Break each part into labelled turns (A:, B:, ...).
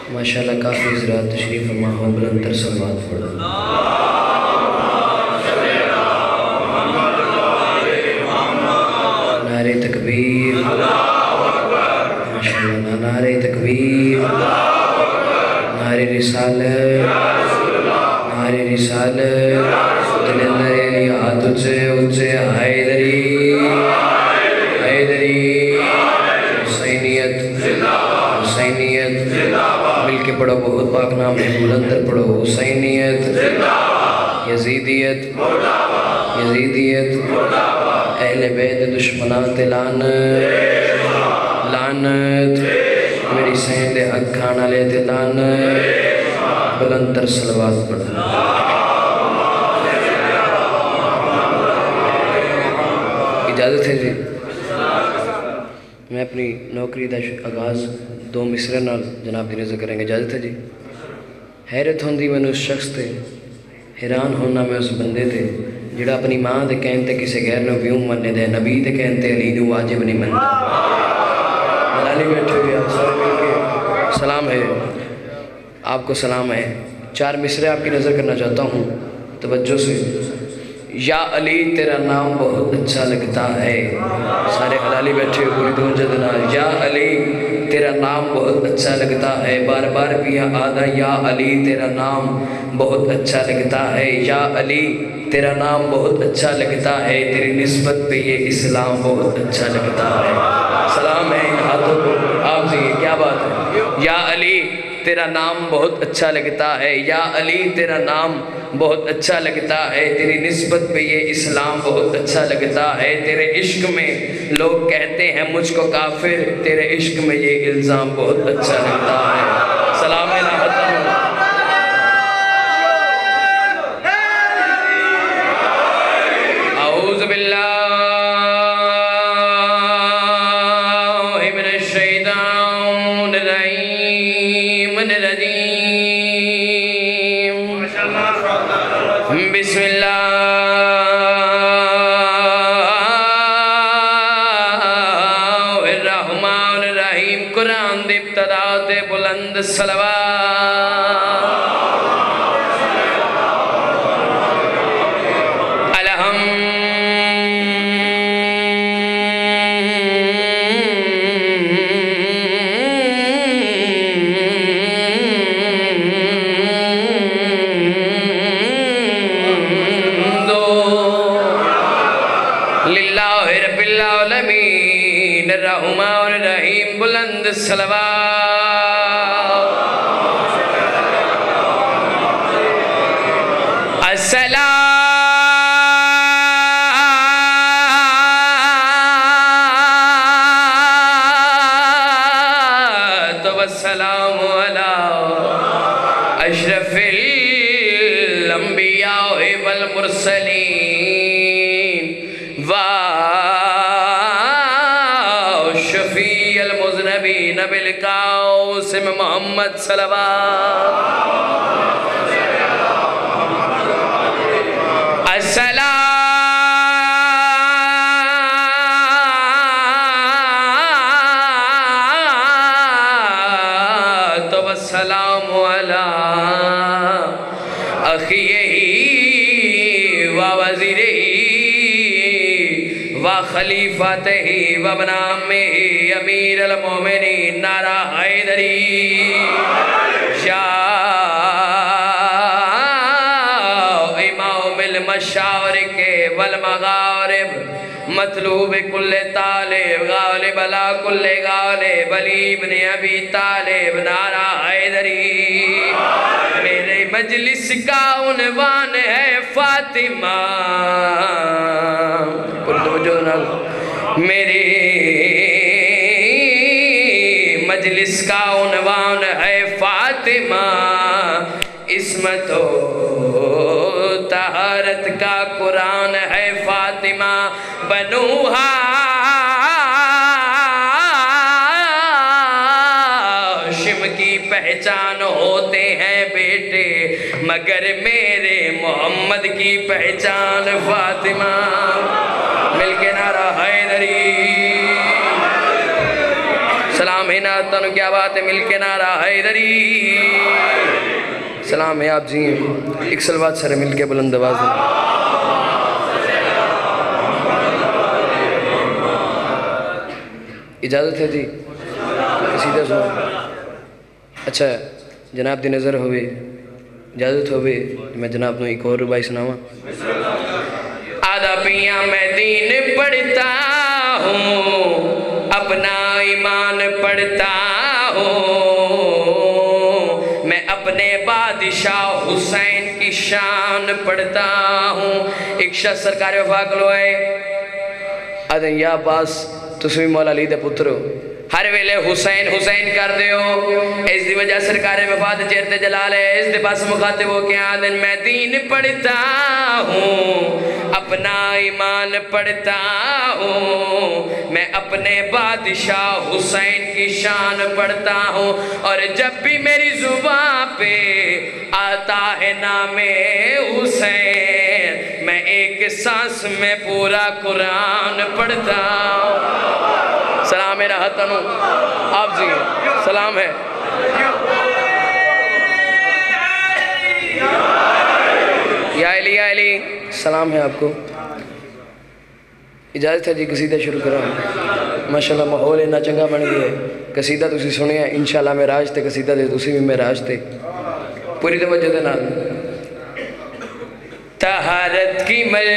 A: ماشاءاللہ کافی حضرات تشریف فرما ہو، بلند تر صلوات پڑھو۔ نعرہ تکبیر، ماشاءاللہ نعرہ تکبیر، نعرہ رسالت، نعرہ رسالت، دل اندر علی ہاتھ اچھے اچھے، حیدری حیدری، حسینیت حسینیت، مل کے پڑھو بہت پاک نام ہے، بلندر پڑھو، حسینیت، یزیدیت یزیدیت، اہل بیت دشمنات لعنت لعنت، میری سہند حق کھانا لیتے لعنت، بلند تر صلوات پڑھو۔ اجازت ہے جی، میں اپنی نوکری دا آغاز دو مصرے نال جناب دی نظر کریں گے، اجازت ہے جی۔ حیرت ہوندی میں اس شخص تے، حیران ہونا میں اس بندے تے، جڑا اپنی ماں دے کہنتے کسے غیر نو بیوں مننے دے، نبی دے کہنتے علی نو واجب نہیں مننے۔ ملالی بیٹھے ہوئے آپ سارے مل کے سلام ہے، آپ کو سلام ہے۔ چار مصرے آپ کی نظر کرنا چاہتا ہوں توجہ سے۔ یا علی تیرا نام بہت اچھا لگتا ہے، سارے حلالی بیٹھے ہوئے پوری توجہ دینا۔ یا علی تیرا نام بہت اچھا لگتا ہے، بار بار پیا آدھا یا علی تیرا نام بہت اچھا لگتا ہے، یا علی تیرا نام بہت اچھا لگتا ہے، تیری نسبت پہ یہ اسلام بہت اچھا لگتا ہے۔ سلام ہے ان ہاتھوں کو آپ سے، کیا بات ہے۔ یا علی تیرا نام بہت اچھا لگتا ہے، یا علی تیرا نام بہت اچھا لگتا ہے، تیری نسبت پہ یہ اسلام بہت اچھا لگتا ہے، تیرے عشق میں لوگ کہتے ہیں مجھ کو کافر، تیرے عشق میں یہ الزام بہت اچھا لگتا ہے۔ سلام ہے اعوذ باللہ من الشیطان الرجیم، بسم اللہ الرحمن الرحیم، قرآن دی ابتدا تے بلند صلوات۔ للہ رب العالمین الرحمن الرحیم، بلند صلوات۔ الصلاۃ والسلام علی اشرف الانبیاء والمرسلین شفیع المذنبین بالقاسم محمد صلوات۔ الصلاۃ والسلام علی اخیہ و وزیرہ وخلیفتہ وابن عمہ امیر المومنین، نعرہ حیدری۔ یا امام المشارق والمغارب، مطلوب کل طالب، غالب علی کل غالب، علی ابن ابی طالب، نعرہ حیدری۔ میرے مجلس کا عنوان ہے فاطمہ، میرے مجلس کا عنوان ہے فاطمہ، عصمت و طہارت کا قرآن ہے فاطمہ، بنو ہاشم کی پہچان ہوتے ہیں بیٹے، مگر میرے محمد کی پہچان فاطمہ۔ مل کے نعرہ حیدری۔ سلام ہے ناتن کیا بات ہے مل کے نعرہ حیدری سلام ہے آپ جی ہیں ایک سلوات سر مل کے بلند آواز اجازت ہے جی قصیدہ سنا اچھا جناب دی نظر ہوئے اجازت ہوئے میں جناب نو ایک اور ربائی سناواں آدھا پیاں میں دین پڑھتا ہوں اپنا ایمان پڑھتا ہوں میں اپنے بادشاہ حسین کی شان پڑھتا ہوں ایک شخص سرکار وفا کلو ہے آدھیں یا باس تسوی مولا علی دے پترو ہر ویلے حسین حسین کر دیو اس دی وجہ سرکار وفات چیرتے جلال ہے اس دے پاس مخاطب ہو کے آدھن میں دین پڑھتا ہوں اپنا ایمان پڑھتا ہوں میں اپنے بادشاہ حسین کی شان پڑھتا ہوں اور جب بھی میری زبان پہ آتا ہے نام حسین میں ایک سانس میں پورا قرآن پڑھتا ہوں سلام ہے راحتنو آپ جی سلام ہے یا علی سلام ہے آپ کو اجازت ہے جی قصیدہ شروع کرا ماشاءاللہ ماحول اتنا چنگا بن گیا ہے قصیدہ تسی سنیا انشاءاللہ معراج تے قصیدہ دے تسی بھی معراج تے پوری توجہ دے نال طہارت کی مل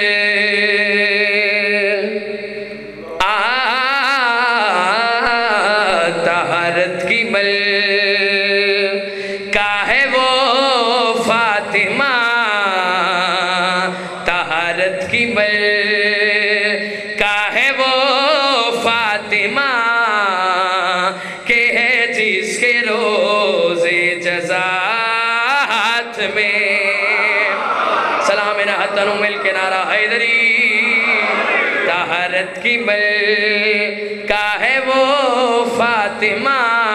A: طہارت کی مل کا ہے وہ فاطمہ طہارت کی مل کا ہے وہ فاطمہ کہ ہے جس کے روز جزا ہاتھ میں سلام راحتنو مل کے نعرہ حیدری طہارت کی مل کا ہے وہ فاطمہ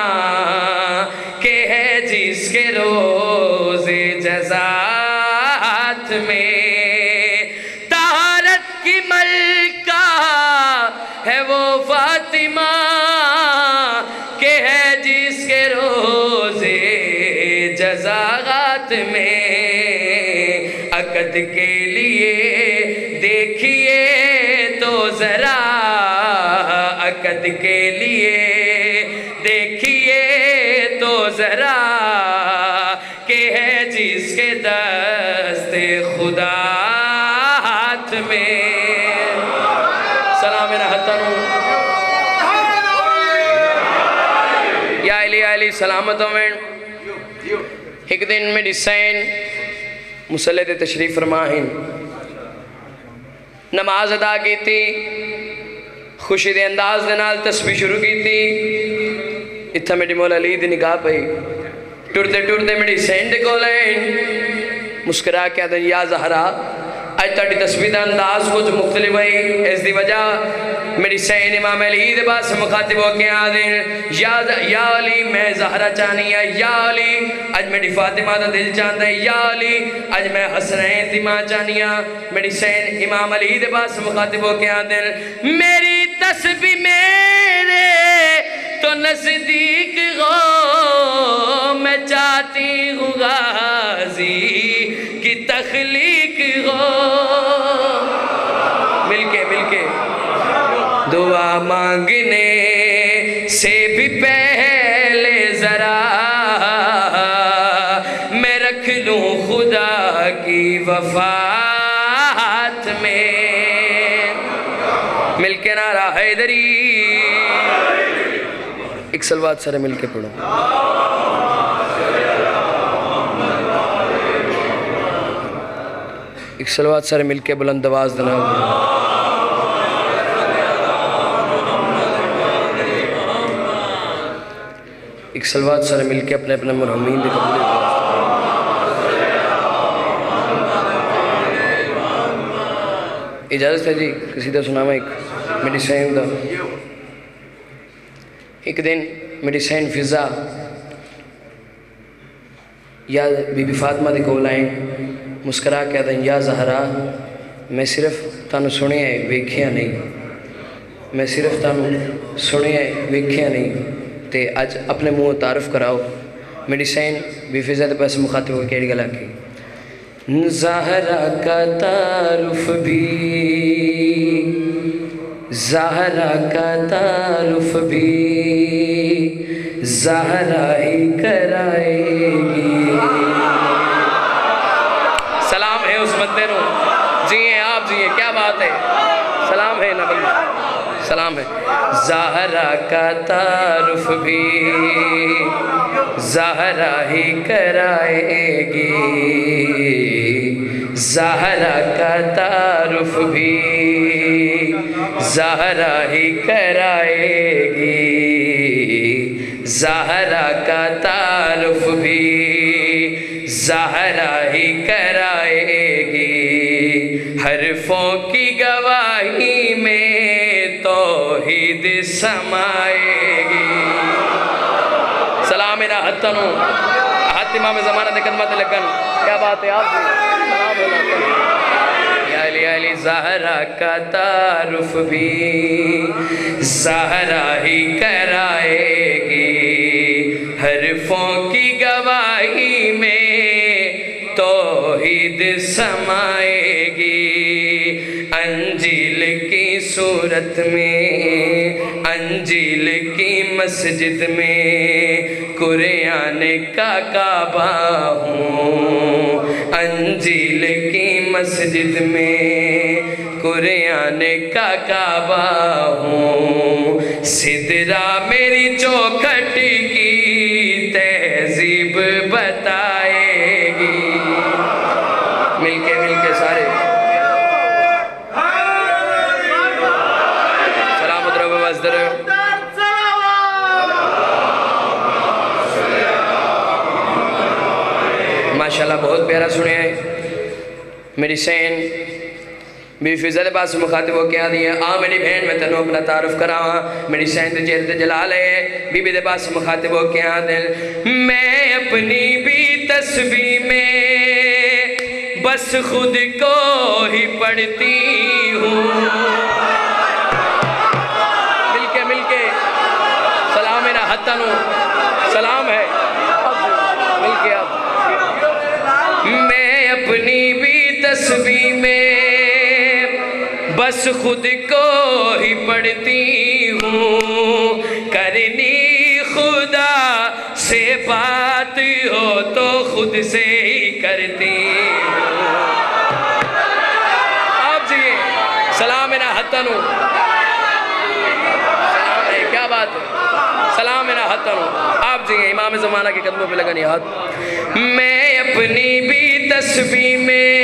A: کہ ہے جس کے روز جزا ہاتھ میں طہارت کی ملکہ ہے وہ فاطمہ کہ ہے جس کے روز جزا ہاتھ میں عقد کے لیے دیکھیے تو ذرا عقد کے لیے دیکھیے تو ذرا کہ ہے جس کے دست خدا ہاتھ میں سلام راحتنو یا علی سلامتوں میں ایک دن میری سین مسلح تے تشریف فرمائیں نماز ادا کی تھی خوشی دے انداز دے نال تسبیح شروع کی تھی اتھا میری مولا علی دی نگاہ پئی ٹرتے ٹرتے میری سین دے کو لین مسکرا کے آدھن یا زہرا آج تاڑی تسبیح دا انداز کچھ مختلف ہے اس دی وجہ میری سین امام علی دے باس مخاطب ہو کے آدھن یا علی میں زہرا چانی ہے یا علی آج میری فاطمہ دا دل چاہتا ہے یا علی آج میں حسنین دی ماں چانی ہے میری سین امام علی دے باس مخاطب ہو کے آدھن میری تسبیح میرے تو نزدیک ہو میں چاہتی ہوں غازی کی تخلیق ہو مل کے دعا مانگنے سے بھی پہلے ذرا میں رکھ لوں خدا کی وفا ہاتھ میں مل کے نعرہ حیدری ایک سلوات سارے مل کے پڑھو ایک سلوات سارے مل کے بلند آواز دنا ایک سلوات سارے مل کے اپنے اپنے مرحومین دے قبول اجازت ہے جی قصیدہ سناوا ایک میری سین دا ایک دن میری سین فضا یا بی بی فاطمہ دے کول آئیں مسکرا کے آدھیں یا زہرا میں صرف تانو سنے آئے ویکھیا نہیں میں صرف تانو سنے آئے ویکھیا نہیں تے اج اپنے منہ تعارف کراؤ میری سین بھی فضا دے پاس مخاطب ہو کیڑی گلا کی زہرا کا تعارف بھی زہرا کا تعارف بھی زہرا ہی کرائے گی سلام ہے اس بندے نو جیئے آپ جیئے کیا بات ہے سلام ہے نبی سلام ہے زہرا کا تعارف بھی زہرا ہی کرائے گی زہرا کا تعارف بھی زہرا ہی کرائے گی زہرا کا تعارف بھی زہرا ہی کرائے گی حرفوں کی گواہی میں توحید سمائے گی سلام میرا حتنو حت امام زمانہ دے قدمت لگن کیا بات ہے آپ سلام علیکم یا علی زہرا کا تعارف بھی زہرا ہی کرائے گی حرفوں کی گواہی میں توحید سمائے گی انجیل کی صورت میں انجیل کی مسجد میں قرآن کا کعبہ ہوں انجیل کی مسجد میں قرآن کا کعبہ ہوں سدرا میری چوکھٹ کی تہذیب بتائے گی مل کے سارے سلام ادھر بزدر ماشاءاللہ بہت پیارا سنے ہیں میری سین بی فضا دے پاس مخاطب ہو کیا دیئے میری بہن میں تنو اپنا تعارف کراواں میری سین دے چہرے تے جلال ہے بی بی دے پاس مخاطب ہو کیا دل میں اپنی بھی تسبیح میں بس خود کو ہی پڑھتی ہوں مل کے سلام میرا حتنو سلام ہے مل کے اب میں اپنی بھی تسبیح میں بس خود کو ہی پڑھتی ہوں کرنی خدا سے بات ہو تو خود سے ہی کرتی ہوں آپ جیئے سلام میرا حتنو سلام ہے کیا بات ہے سلام میرا حتنو آپ جیئے امام زمانہ کے قدموں پہ لگنی ہاتھ میں اپنی بھی تسبیح میں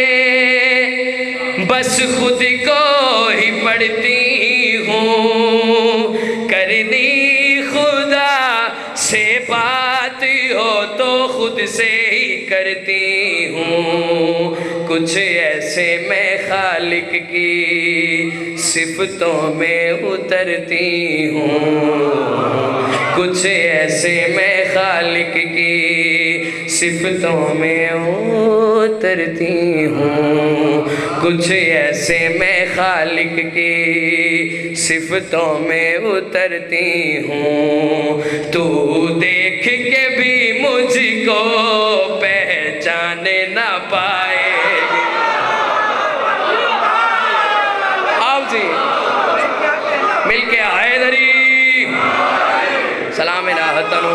A: بس خود کو ہی پڑھتی ہوں کرنی خدا سے بات ہو تو خود سے ہی کرتی ہوں کچھ ایسے میں خالق کی صفتوں میں اترتی ہوں کچھ ایسے میں خالق کی صفتوں میں اترتی ہوں کچھ ایسے میں خالق کی صفتوں میں اترتی ہوں تو دیکھ کے بھی مجھ کو پہچان نہ پائے گی آپ جی مل کے حیدری سلام میرا حتنو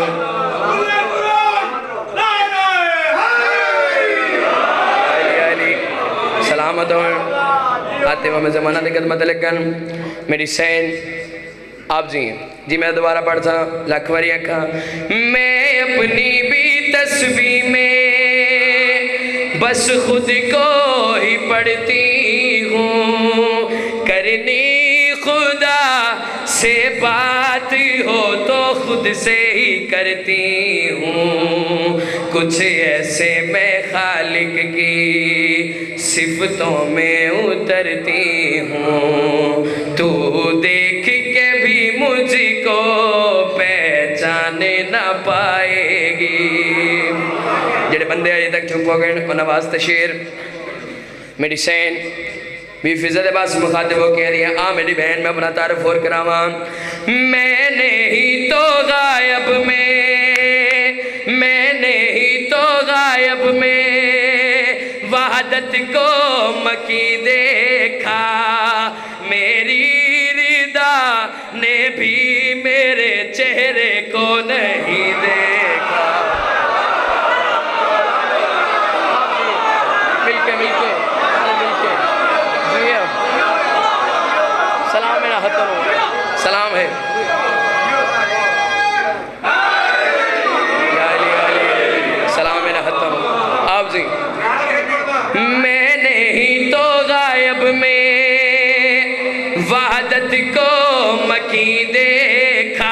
A: سلامت ہوں آتے امام زمانہ دے قدمت لگن میری سین آپ جی ہیں جی میں دوبارہ پڑھتا لاکھ واری اکھا میں اپنی بھی تسبیح میں بس خود کو ہی پڑھتی ہوں کرنی خدا سے بات ہو تو خود سے ہی کرتی ہوں کچھ ایسے میں خالق کی صفتوں میں اترتی ہوں تو دیکھ کے بھی مجھ کو پہچان نہ پائے گی جڑے بندے آج تک چپ ہو گئے انہاں واسطے شیر میری سین بھی فضا دے باس مخاطب ہو کہہ رہی ہے آ میری بہن میں اپنا تعارف اور کراواں میں نے ہی تو غائب میں وحدت کو مکی دیکھا میری رضا نے بھی میرے چہرے کو نہیں دیکھا مل کے سلام میرا ختم ہو سلام ہے سلام میرا ختم ہو آپ جی میں نے ہی تو غائب میں وحدت کو مکی دیکھا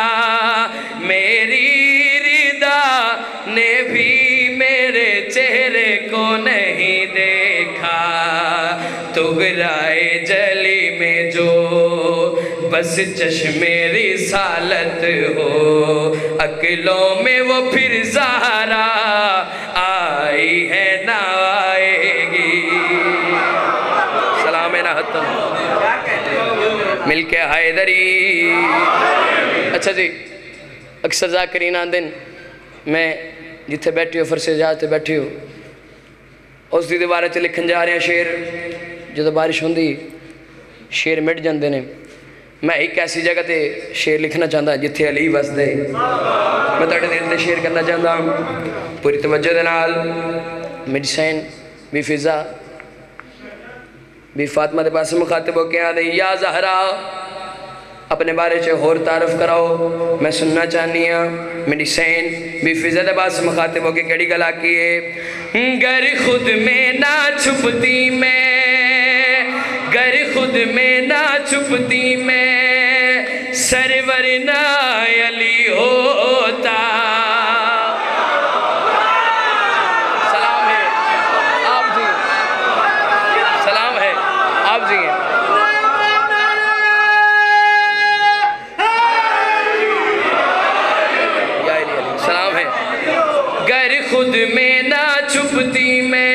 A: میری رضا نے بھی میرے چہرے کو نہیں دیکھا تغرائے جلی میں جو بس چشم رسالت ہو عقلوں میں وہ پھر زہرا آئی ہے نہ آئے گی سلام نہ ختم مل کے حیدری اچھا جی اکثر ذاکرین آندن میں جتھے بیٹھی ہو فرسے جاتے بیٹھی ہو اس دی دوبارے تے لکھن جا رہے ہیں شیر جو بارش ہوندی شیر مٹ جاندے نے میں ایک ایسی جگہ تے شیر لکھنا چاہتا جتھے علی بس دے میں تاڑے دل تے شیر کرنا چاہتا ہوں پوری توجہ دے نال میری سین بھی فضا بھی فاطمہ دے پاس مخاطب ہو کے آدھے یا زہرا اپنے بارے چھے اور تعارف کراؤ میں سننا چاہنی ہوں میری سین بھی فضا دے پاس مخاطب ہو کے کیڑی گلا کیے گر خود میں نہ چھپتی میں گر خود میں نہ چھپتی میں سرور نہ علی ہوتا سلام ہے آپ جی سلام ہے آپ جی سلام ہے گر خود میں نہ چھپتی میں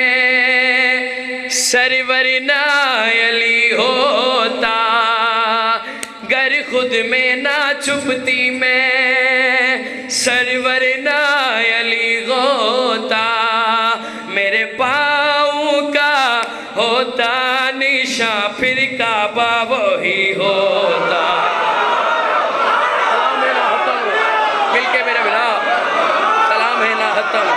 A: سرور نہ علی ہوتا گر خود میں نہ چھپتی میں سرور نہ علی ہوتا میرے پاؤں کا ہوتا نشان پھر کعبہ وہی ہوتا سلام ہے نہ ختم مل کے میرے بلا سلام ہے نہ ختم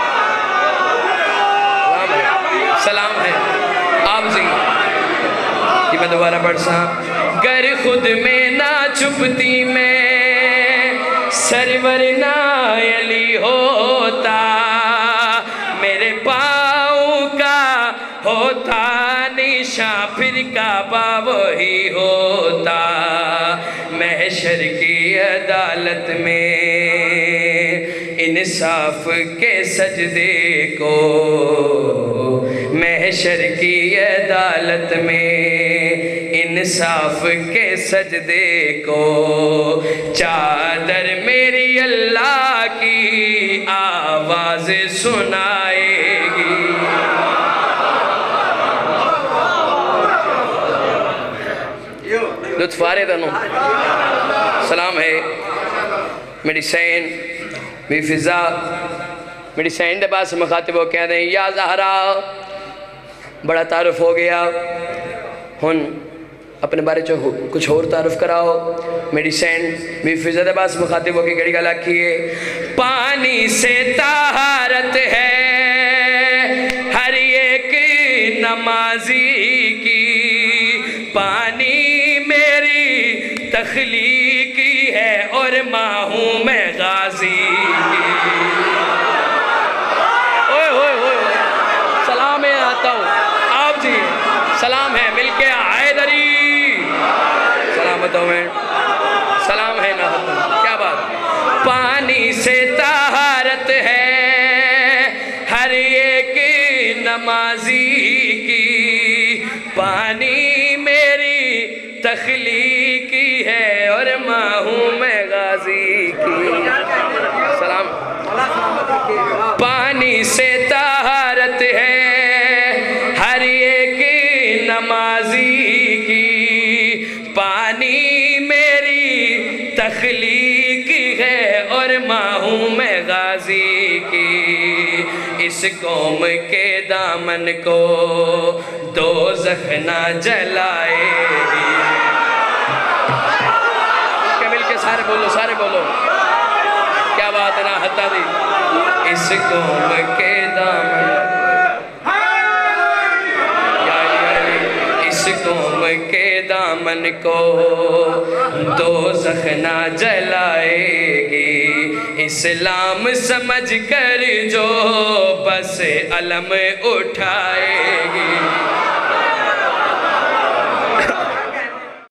A: سلام ہے آپ جی یہ میں دوبارہ پڑھ سا گر خود میں نہ چھپتی میں سرور نہ علی ہوتا میرے پاؤں کا ہوتا نشان پھر کعبہ وہی ہوتا محشر کی عدالت میں انصاف کے سجدے کو محشر کی عدالت میں انصاف کے سجدے کو چادر میری اللہ کی آواز سنائے گی لطف آرے دنوں سلام ہے میری سین بھی فضا میری سین دے پاس مخاطب ہو کہہ دیں یا زہرا بڑا تعارف ہو گیا ہن اپنے بارے چو کچھ اور تعارف کراؤ میری سین بھی فضا دے پاس مخاطب ہو کے گڑی گلا کیے پانی سے طہارت ہے ہر ایک نمازی کی پانی میری تخلیقی ہے اور ماں ہوں میں غازی کی سلام ہے آتا ہوں آپ جی سلام ہے مل کے حیدری سلامت ہوں میں سلام ہے نہ کیا بات پانی سے طہارت ہے ہر ایک نمازی کی پانی میری تخلیقی ہے اور ماں ہوں میں غازی کی سلام پانی سے طہارت ہے ہر ایک نمازی کی، پانی میری تخلیق ہے اور ماں ہوں میں غازی کی، اس قوم کے دامن کو دوزخ نہ جلائے گی۔ مل کے سارے بولو کیا بات ہے نا حتیٰ دی، اس قوم کے دامن، اس قوم کے دامن کو دوزخ نہ جلائے گی، اسلام سمجھ کر جو بس علم اٹھائے گی۔